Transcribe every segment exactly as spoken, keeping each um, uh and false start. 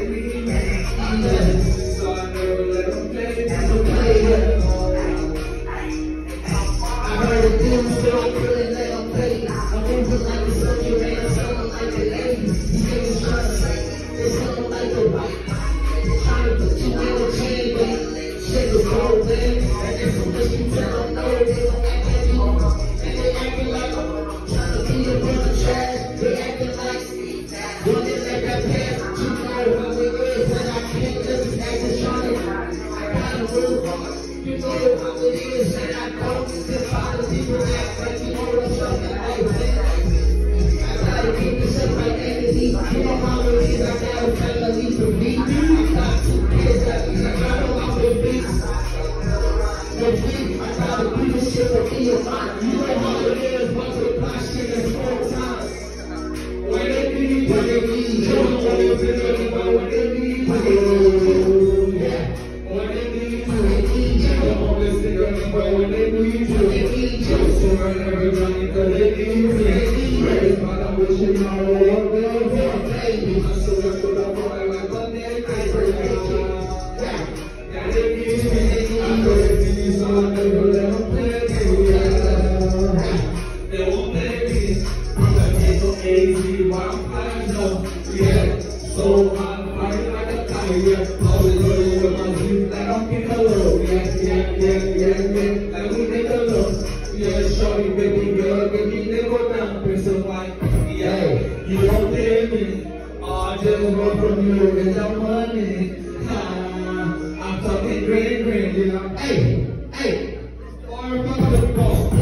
So I never let them play, never play it. I heard the dudes don't really let them play. I'm moving like a soldier, man, I'm sounding like a lady. These niggas trying to say, they sound like a white. Trying to put you in a chain, but shit is cold, man. And there's some bitch you tell them no, they don't act like you. And they acting like I'm trying to be a bunch of trash. They acting like don't get like that pass. You know how it is, but I can't just act as Johnny. I gotta move on. You know how it is, and I don't just follow people act like you know what's up in life. I gotta keep this up like energy. You know how it is, I got a family to be. I got two kids that I got on my baby. No sleep, I gotta do this shit for me and mine. You know how it is, once we apply shit in four times. When they need, when they need, you don't want to be anybody when they need you. Yeah. When they need you, they need you. Don't always think anybody when they need you. They need you. So I never run because they need you. They need you. But I wish you know what they need. I still look for the boy like Monday, Thursday. Yeah. Yeah, they need you. They need you. So I never let them play you. Yeah. They won't play me. I'm like, it's so easy. Why I'm flying up? Yeah. So I'm flying like a kite. Yeah. Always rolling with my Jeep like I'm in a low. Yeah, yeah, yeah, yeah, yeah. Like we make a low. Yeah, shorty, baby girl, baby, they go down. Press a white. Yeah. You don't pay me. I just want from you with the money. Ah, I'm talking green, green, you know. Hey, hey. Or if I'm gonna go.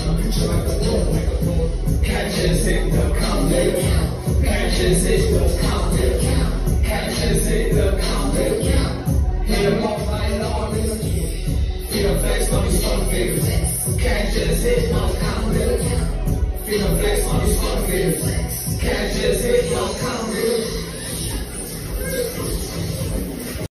Catch us in the